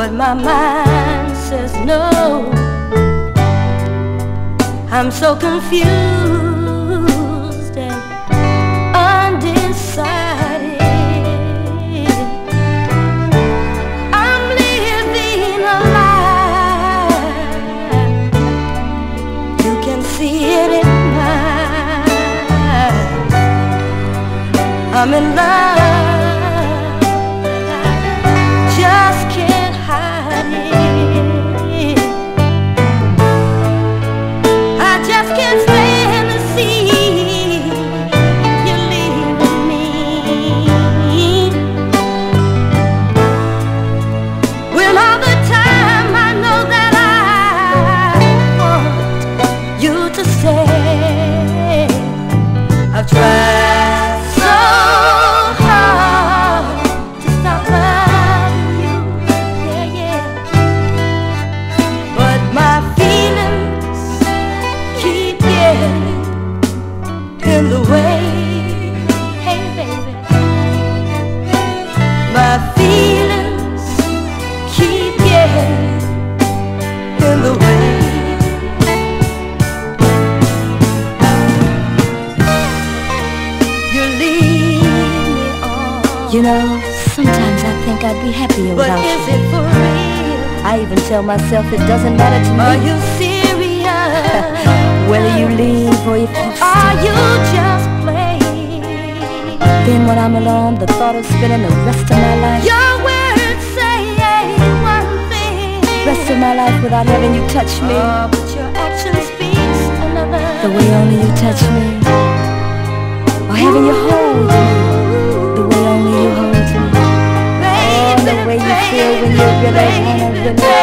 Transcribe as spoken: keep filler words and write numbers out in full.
but my mind says no. I'm so confused and undecided. I'm living a lie. You can see it in my eyes. I'm in love, just can't hide it. I just can't stand to see you leaving me. When all the time I know that I want you to stay. I've tried so hard to stop loving you, yeah, yeah. But my feelings keep getting in the way. Hey baby, my feelings keep getting in the way. You leave me on. You know, sometimes I think I'd be happier But without is you. it for real? I even tell myself it doesn't matter to Are me you serious? whether you leave or if you Are stay. you just playing? Then when I'm alone, the thought of spending the rest of my life, Your words say one thing, rest of my life without having you touch me, oh, but your action speaks another. the way only you touch me, or having you hold me, the way only you hold me, Baby, the way you feel when you really baby, wanna really baby.